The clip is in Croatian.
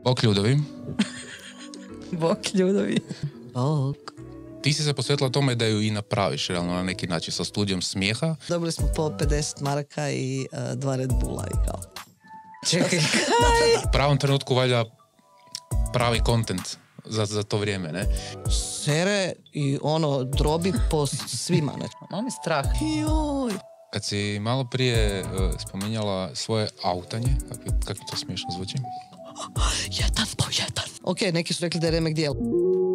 Bok ljudovi. Bok ljudovi. Bok. Ti si se posvetila tome da ju i napraviš realno na neki način sa studijom smijeha. Dobili smo po 50 maraka i 2 Red Bulla i kao. Čekaj. U pravom trenutku valjda pravi kontent za to vrijeme, ne? Sere i ono drobi po svima. Ne? Malo mi strah. Joj. Kad si malo prije spominjala svoje autanje, kako to smiješno zvuči? Jedan po jedan. Ok, neki su rekli da je remek dijel.